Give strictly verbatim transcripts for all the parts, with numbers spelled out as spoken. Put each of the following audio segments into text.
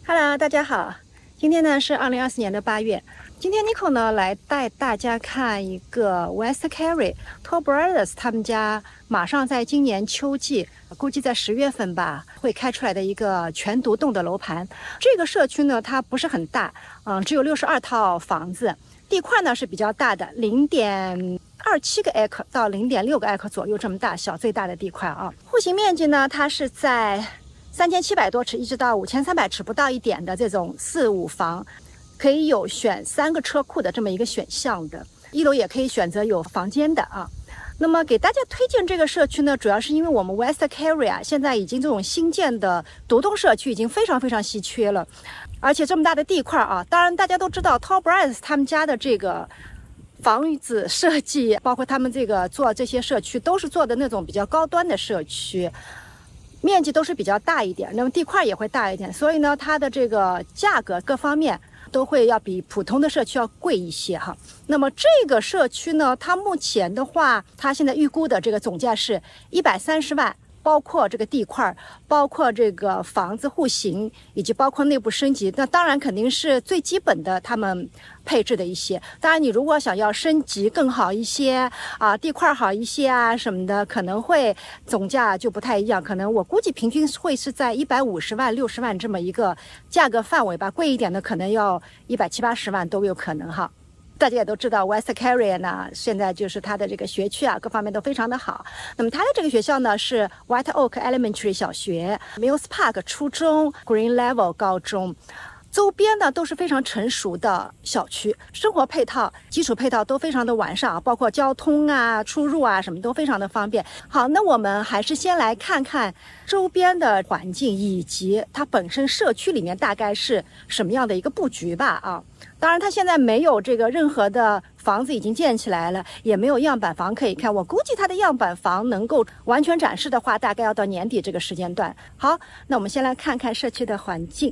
Hello， 大家好，今天呢是二零二四年的八月。今天 Nico 呢来带大家看一个 West Carry、Toll Brothers 他们家马上在今年秋季，估计在十月份吧会开出来的一个全独栋的楼盘。这个社区呢它不是很大，嗯，只有六十二套房子，地块呢是比较大的，零点二七个 acre 到零点六个 acre 左右这么大小，最大的地块啊。户型面积呢它是在三千七百多尺一直到五千三百尺不到一点的这种四五房，可以有选三个车库的这么一个选项的，一楼也可以选择有房间的啊。那么给大家推荐这个社区呢，主要是因为我们 West Carry 啊，现在已经这种新建的独栋社区已经非常非常稀缺了，而且这么大的地块啊，当然大家都知道 Toll Brothers 他们家的这个房子设计，包括他们这个做这些社区都是做的那种比较高端的社区。面积都是比较大一点，那么地块也会大一点，所以呢，它的这个价格各方面都会要比普通的社区要贵一些哈。那么这个社区呢，它目前的话，它现在预估的这个总价是一百三十万，包括这个地块，包括这个房子户型，以及包括内部升级。那当然肯定是最基本的他们配置的一些。当然，你如果想要升级更好一些啊，地块好一些啊什么的，可能会总价就不太一样。可能我估计平均会是在一百五十万、六十万这么一个价格范围吧。贵一点的可能要一百七八十万都有可能哈。大家也都知道 West Carry 呢，现在就是它的这个学区啊，各方面都非常的好。那么它的这个学校呢是 White Oak Elementary 小学、Mills Park 初中、Green Level 高中。周边呢都是非常成熟的小区，生活配套、基础配套都非常的完善啊，包括交通啊、出入啊什么都非常的方便。好，那我们还是先来看看周边的环境以及它本身社区里面大概是什么样的一个布局吧啊。当然，它现在没有这个任何的房子已经建起来了，也没有样板房可以看。我估计它的样板房能够完全展示的话，大概要到年底这个时间段。好，那我们先来看看社区的环境。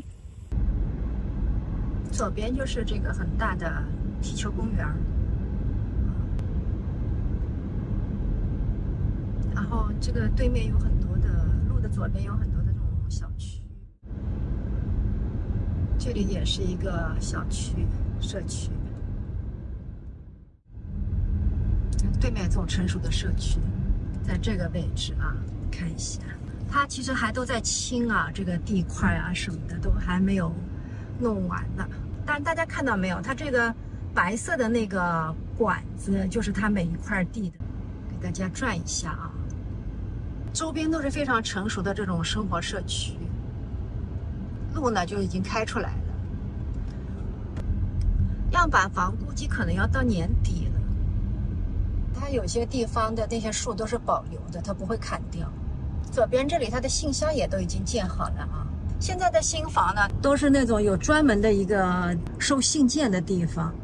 左边就是这个很大的踢球公园，然后这个对面有很多的路的左边有很多的这种小区，这里也是一个小区社区，对面这种成熟的社区，在这个位置啊，看一下，它其实还都在清啊，这个地块啊什么的都还没有弄完呢。但大家看到没有，它这个白色的那个管子就是它每一块地的，给大家转一下啊。周边都是非常成熟的这种生活社区，路呢就已经开出来了。样板房估计可能要到年底了，它有些地方的那些树都是保留的，它不会砍掉。左边这里它的信箱也都已经建好了啊。现在的新房呢，都是那种有专门的一个收信件的地方。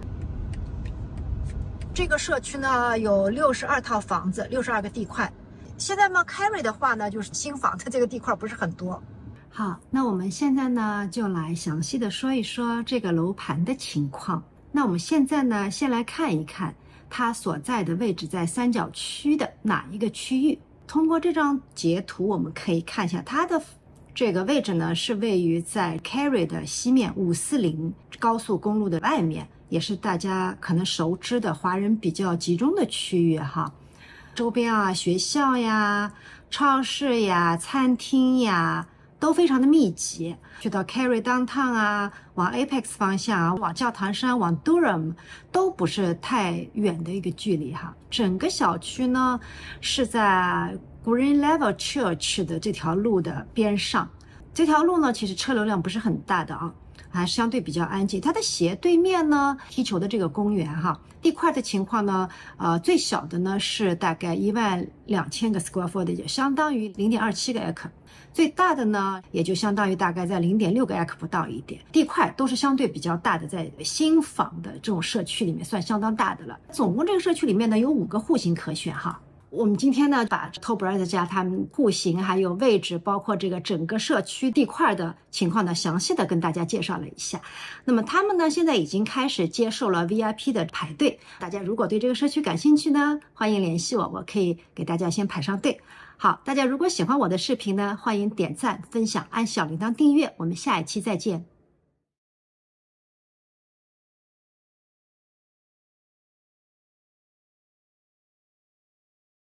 这个社区呢有六十二套房子，六十二个地块。现在呢 Carry 的话呢，就是新房它这个地块不是很多。好，那我们现在呢就来详细的说一说这个楼盘的情况。那我们现在呢先来看一看它所在的位置在三角区的哪一个区域。通过这张截图，我们可以看一下它的这个位置呢，是位于在 Carry 的西面五四零高速公路的外面，也是大家可能熟知的华人比较集中的区域哈。周边啊，学校呀、超市呀、餐厅呀，都非常的密集。去到 Carry Downtown 啊，往 Apex 方向啊，往教堂山、往 Durham 都不是太远的一个距离哈。整个小区呢是在Green Level Church 的这条路的边上，这条路呢其实车流量不是很大的啊，还相对比较安静。它的斜对面呢，踢球的这个公园哈，地块的情况呢，呃，最小的呢是大概一万两千个 square foot， 也相当于零点二七个 acre， 最大的呢也就相当于大概在零点六个 acre 不到一点。地块都是相对比较大的，在新房的这种社区里面算相当大的了。总共这个社区里面呢有五个户型可选哈。我们今天呢，把 Toll Brothers 家他们户型还有位置，包括这个整个社区地块的情况呢，详细的跟大家介绍了一下。那么他们呢，现在已经开始接受了 V I P 的排队。大家如果对这个社区感兴趣呢，欢迎联系我，我可以给大家先排上队。 好，大家如果喜欢我的视频呢，欢迎点赞、分享、按小铃铛订阅。我们下一期再见。